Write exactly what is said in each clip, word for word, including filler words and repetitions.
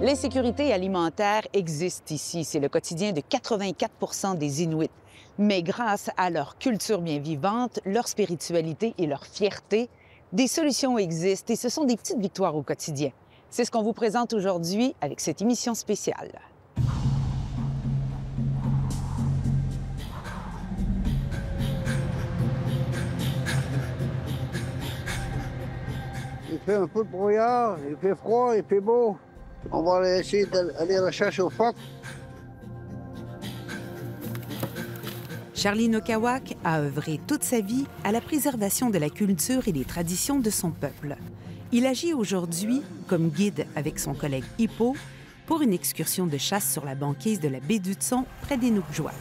L'insécurité alimentaire existe ici. C'est le quotidien de quatre-vingt-quatre pour cent des Inuits. Mais grâce à leur culture bien vivante, leur spiritualité et leur fierté, des solutions existent et ce sont des petites victoires au quotidien. C'est ce qu'on vous présente aujourd'hui avec cette émission spéciale. Il fait un peu de brouillard, il fait froid, il fait beau. On va aller essayer d'aller rechercher au phoques. Charlie Nokawak a œuvré toute sa vie à la préservation de la culture et des traditions de son peuple. Il agit aujourd'hui comme guide avec son collègue Hippo pour une excursion de chasse sur la banquise de la baie d'Hudson près d'Inukjuak.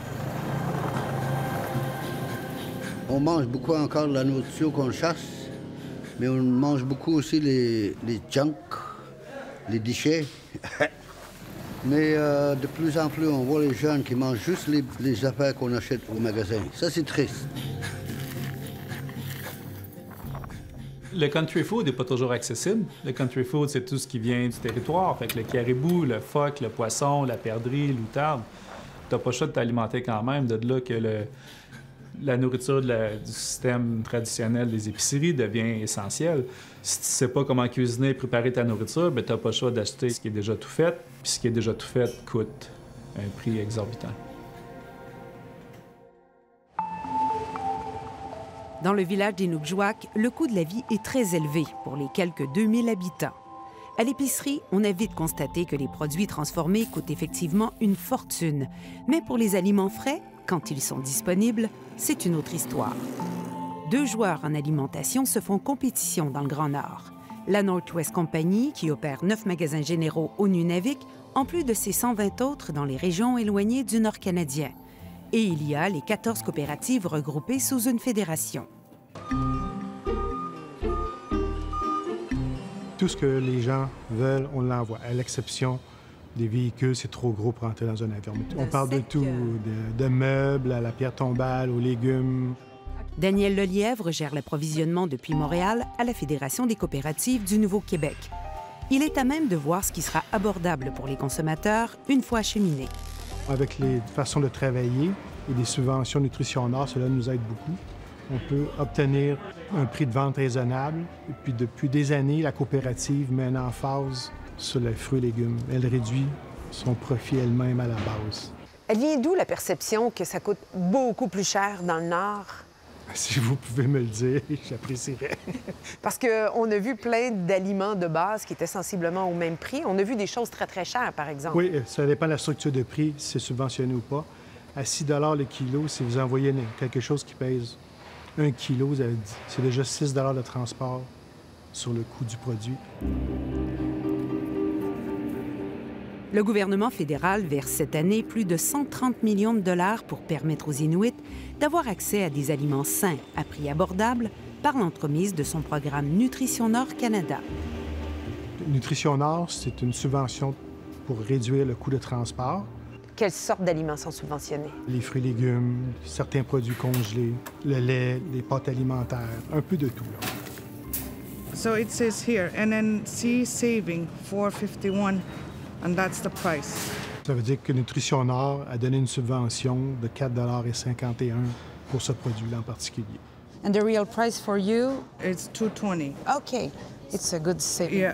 On mange beaucoup encore de la nourriture qu'on chasse, mais on mange beaucoup aussi les, les junk, les déchets. Mais euh, de plus en plus, on voit les jeunes qui mangent juste les, les affaires qu'on achète au magasin. Ça, c'est triste. Le country food n'est pas toujours accessible. Le country food, c'est tout ce qui vient du territoire. Fait que le caribou, le phoque, le poisson, la perdrix, l'outarde, t'as pas le choix de t'alimenter quand même. De là que le, la nourriture de la, du système traditionnel des épiceries devient essentielle. Si tu sais pas comment cuisiner et préparer ta nourriture, bien, t'as pas le choix d'acheter ce qui est déjà tout fait. Puis ce qui est déjà tout fait coûte un prix exorbitant. Dans le village d'Inukjuak, le coût de la vie est très élevé pour les quelques deux mille habitants. À l'épicerie, on a vite constaté que les produits transformés coûtent effectivement une fortune. Mais pour les aliments frais, quand ils sont disponibles, c'est une autre histoire. Deux joueurs en alimentation se font compétition dans le Grand Nord. La Northwest Company, qui opère neuf magasins généraux au Nunavik, en plus de ses cent vingt autres dans les régions éloignées du Nord canadien. Et il y a les quatorze coopératives regroupées sous une fédération. Tout ce que les gens veulent, on l'envoie, à l'exception des véhicules, c'est trop gros pour entrer dans un avion. On parle de tout, de, de meubles, à la pierre tombale, aux légumes. Daniel Lelièvre gère l'approvisionnement depuis Montréal à la Fédération des coopératives du Nouveau-Québec. Il est à même de voir ce qui sera abordable pour les consommateurs une fois acheminés. Avec les façons de travailler et les subventions Nutrition Nord, cela nous aide beaucoup. On peut obtenir un prix de vente raisonnable. Et puis depuis des années, la coopérative met une emphase sur les fruits et légumes. Elle réduit son profit elle-même à la base. Elle vient d'où la perception que ça coûte beaucoup plus cher dans le Nord? Si vous pouvez me le dire, j'apprécierais. Parce qu'on a vu plein d'aliments de base qui étaient sensiblement au même prix. On a vu des choses très, très chères, par exemple. Oui, ça dépend de la structure de prix, si c'est subventionné ou pas. À six dollars le kilo, si vous envoyez quelque chose qui pèse un kilo, c'est déjà six dollars de transport sur le coût du produit. Le gouvernement fédéral verse cette année plus de cent trente millions de dollars pour permettre aux Inuits d'avoir accès à des aliments sains à prix abordable par l'entremise de son programme Nutrition Nord Canada. Nutrition Nord, c'est une subvention pour réduire le coût de transport. Quelles sortes d'aliments sont subventionnés? Les fruits et légumes, certains produits congelés, le lait, les pâtes alimentaires, un peu de tout. Là. So it says here, N N C saving four fifty-one. And that's the price. Ça veut dire que Nutrition Nord a donné une subvention de quatre dollars cinquante et un pour ce produit-là en particulier. And the real price for you? It's two twenty. OK. It's a good saving. Yeah.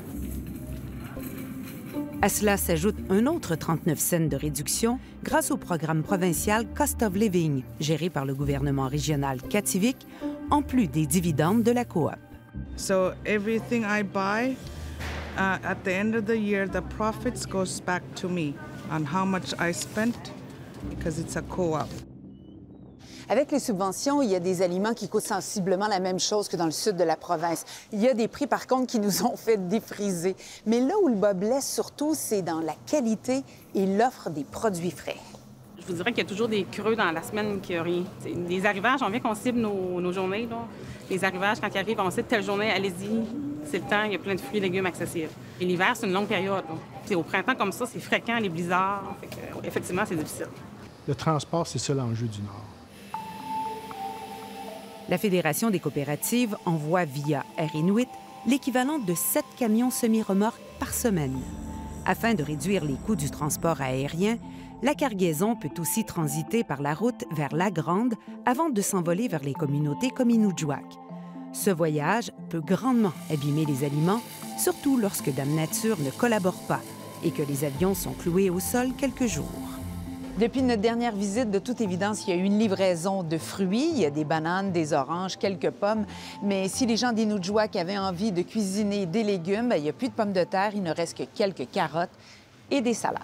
À cela s'ajoute un autre trente-neuf cents de réduction grâce au programme provincial Cost of Living, géré par le gouvernement régional Kativik, en plus des dividendes de la coop. So everything I buy, Uh, at the end of the year, the profits goes back to me on how much I spent because it's a co-op. Avec les subventions, il y a des aliments qui coûtent sensiblement la même chose que dans le sud de la province. Il y a des prix, par contre, qui nous ont fait défriser. Mais là où le bas blesse surtout, c'est dans la qualité et l'offre des produits frais. Je vous dirais qu'il y a toujours des creux dans la semaine qui a rien. Les arrivages, on vient qu'on cible nos, nos journées. Là. Les arrivages, quand ils arrivent, on sait telle journée, allez-y, c'est le temps, il y a plein de fruits et légumes accessibles. Et l'hiver, c'est une longue période. Au printemps, comme ça, c'est fréquent, les blizzards. Fait que, effectivement, c'est difficile. Le transport, c'est ça l'enjeu du Nord. La Fédération des coopératives envoie via Air Inuit l'équivalent de sept camions semi-remorques par semaine. Afin de réduire les coûts du transport aérien, la cargaison peut aussi transiter par la route vers La Grande avant de s'envoler vers les communautés comme Inukjuak. Ce voyage peut grandement abîmer les aliments, surtout lorsque Dame Nature ne collabore pas et que les avions sont cloués au sol quelques jours. Depuis notre dernière visite, de toute évidence, il y a eu une livraison de fruits. Il y a des bananes, des oranges, quelques pommes. Mais si les gens d'Inukjuak avaient envie de cuisiner des légumes, bien, il n'y a plus de pommes de terre, il ne reste que quelques carottes et des salades.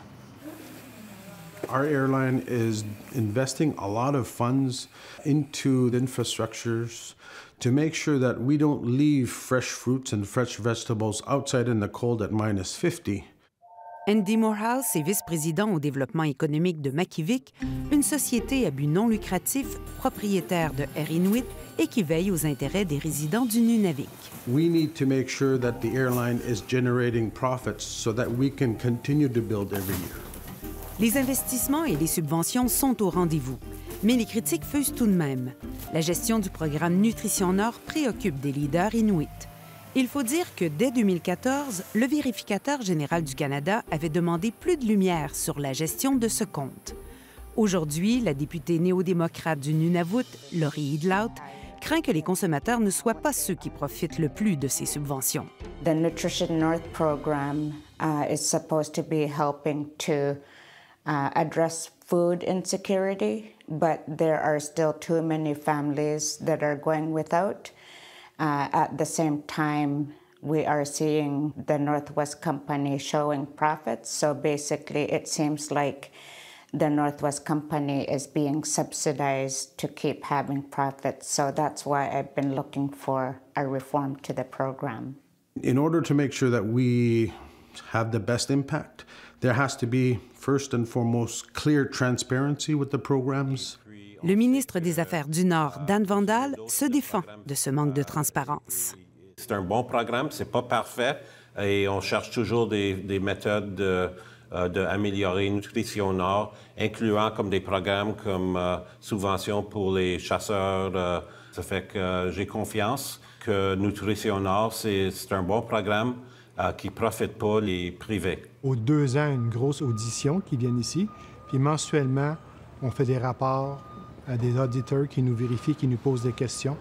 Our airline is investing a lot of funds into the infrastructures to make sure that we don't leave fresh fruits and fresh vegetables outside in the cold at minus fifty. Andy Morehouse est vice-président au développement économique de Makivik, une société à but non lucratif, propriétaire de Air Inuit et qui veille aux intérêts des résidents du Nunavik. We need to make sure that the airline is generating profits so that we can continue to build every year. Les investissements et les subventions sont au rendez-vous, mais les critiques fusent tout de même. La gestion du programme Nutrition Nord préoccupe des leaders inuits. Il faut dire que dès deux mille quatorze, le vérificateur général du Canada avait demandé plus de lumière sur la gestion de ce compte. Aujourd'hui, la députée néo-démocrate du Nunavut, Laurie Idlaut, craint que les consommateurs ne soient pas ceux qui profitent le plus de ces subventions. The Nutrition North program uh, is supposed to be helping to uh, address food insecurity, but there are still too many families that are going without. Uh, at the same time, we are seeing the Northwest Company showing profits. So basically, it seems like the Northwest Company is being subsidized to keep having profits. So that's why I've been looking for a reform to the program. In order to make sure that we have the best impact, there has to be, first and foremost, clear transparency with the programs. Le ministre des Affaires du Nord, Dan Vandal, se défend de ce manque de transparence. C'est un bon programme, c'est pas parfait et on cherche toujours des, des méthodes de, euh, d'améliorer Nutrition Nord, incluant comme des programmes comme euh, subventions pour les chasseurs. Euh, ça fait que euh, j'ai confiance que Nutrition Nord, c'est, c'est un bon programme euh, qui ne profite pas les privés. Aux deux ans, une grosse audition qui vient ici, puis mensuellement, on fait des rapports à des auditeurs qui nous vérifient, qui nous posent des questions.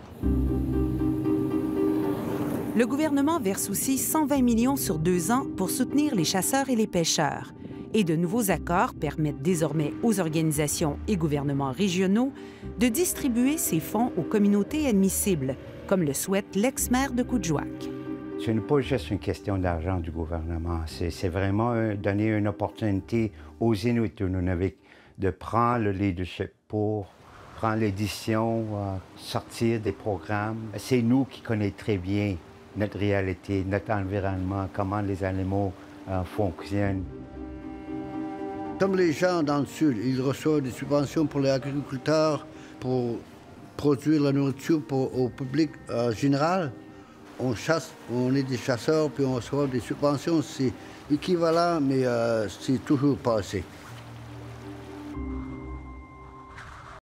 Le gouvernement verse aussi cent vingt millions sur deux ans pour soutenir les chasseurs et les pêcheurs. Et de nouveaux accords permettent désormais aux organisations et gouvernements régionaux de distribuer ces fonds aux communautés admissibles, comme le souhaite l'ex-maire de Kudjuak. Ce n'est pas juste une question d'argent du gouvernement, c'est, c'est vraiment euh, donner une opportunité aux Inuits du Nunavik de prendre le leadership pour prendre l'édition, euh, sortir des programmes. C'est nous qui connaissons très bien notre réalité, notre environnement, comment les animaux euh, fonctionnent. Comme les gens dans le Sud, ils reçoivent des subventions pour les agriculteurs, pour produire la nourriture pour, au public en général. On chasse, on est des chasseurs, puis on reçoit des subventions. C'est équivalent, mais euh, c'est toujours pas assez.